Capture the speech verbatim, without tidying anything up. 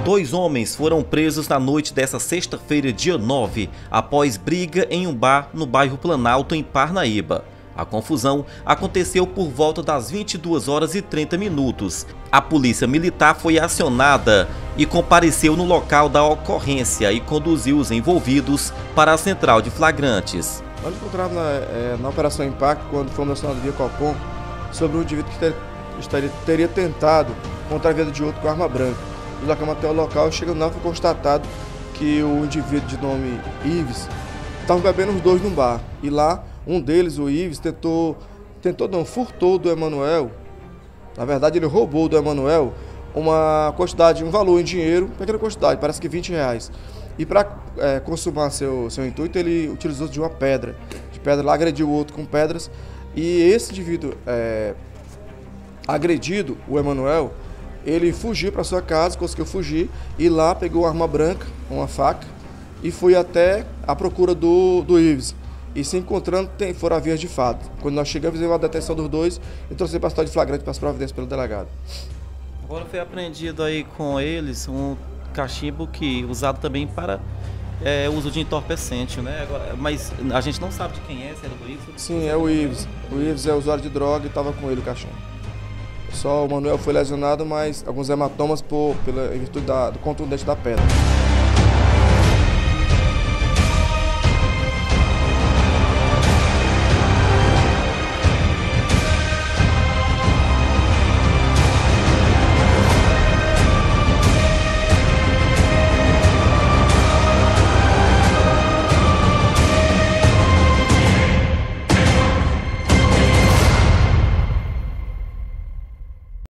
Dois homens foram presos na noite desta sexta-feira, dia nove, após briga em um bar no bairro Planalto, em Parnaíba. A confusão aconteceu por volta das vinte e duas horas e trinta minutos. A polícia militar foi acionada e compareceu no local da ocorrência e conduziu os envolvidos para a central de flagrantes. Nós encontramos na, é, na Operação Impacto, quando fomos acionados via Copom, sobre um indivíduo que ter, estaria, teria tentado contra a vida de outro com arma branca. Deslocamos até o local e chegando lá foi constatado que o indivíduo de nome Ives estava bebendo os dois num bar. E lá, um deles, o Ives, tentou, tentou não, furtou do Emanuel. Na verdade, ele roubou do Emanuel uma quantidade, um valor em dinheiro, pequena quantidade, parece que vinte reais. E para é, consumar seu, seu intuito, ele utilizou de uma pedra. De pedra lá, agrediu o outro com pedras. E esse indivíduo é, agredido, o Emanuel, ele fugiu para sua casa, conseguiu fugir, e lá pegou uma arma branca, uma faca, e foi até a procura do, do Ives. E se encontrando, tem, foram a vias de fato. Quando nós chegamos, fizemos a detenção dos dois e trouxemos para a cidade de flagrante para as providências pelo delegado. Agora foi apreendido aí com eles um cachimbo que usado também para é, uso de entorpecente, né? Agora, mas a gente não sabe de quem é, se era do Ives. Sim, é o Ives. O Ives é usuário de droga e estava com ele o cachimbo. Só o Manuel foi lesionado, mas alguns hematomas por, pela, em virtude da, do contundente da pedra.